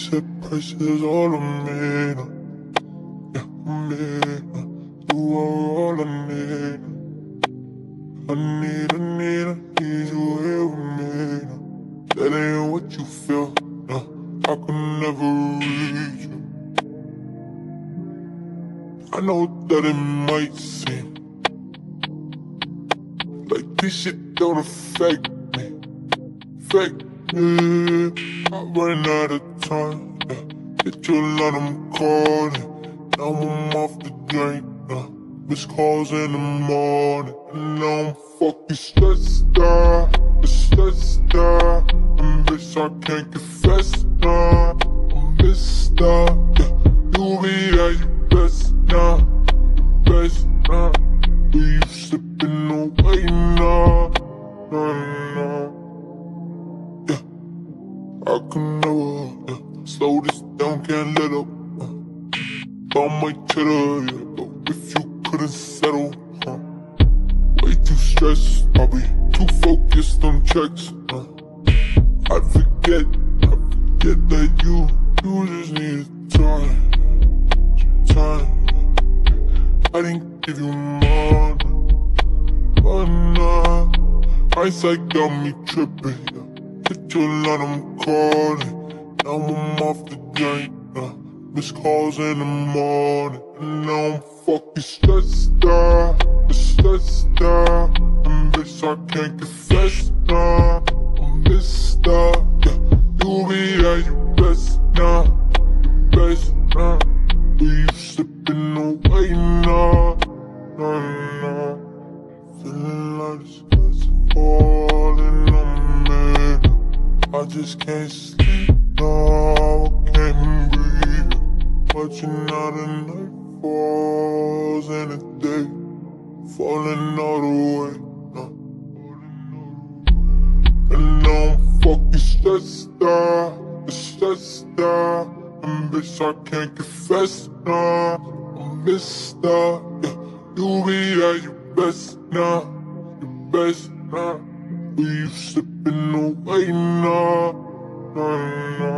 said prices all I made, yeah, I made, you are all I need. I need you here with me. That ain't what you feel, no, I could never reach you. I know that it might seem like this shit don't affect me, I ran out of time, yeah. Hit your line, I'm calling. Now I'm off the drink, missed calls in the morning. And now I'm fucking stressed out, and bitch, I can't confess, nah. I'm missed out, yeah. You be at your best now, best now. But you slipping away now, yeah. I can never, slow this down, can't let up. Found my cheddar, yeah, but if you couldn't settle, way too stressed, I'll be too focused on checks, I forget that you just needed time. I didn't give you mine, but nah, hindsight got me tripping, yeah. Hit your line, I'm calling. Now I'm off the drink, missed calls in the morning. And now I'm fucking stressed out, and bitch, I can't confess, nah. I'm missed out, yeah. You be at your best now, best now. But you slipping away now, feeling like the skies are falling on me. I just can't sleep, no, I can't breathe. Watching how the night falls and the day falling all the way, and now I'm fucking stressed out, and bitch, I can't confess, nah. I'm missed out, yeah. You be at your best now, but you slipping away now,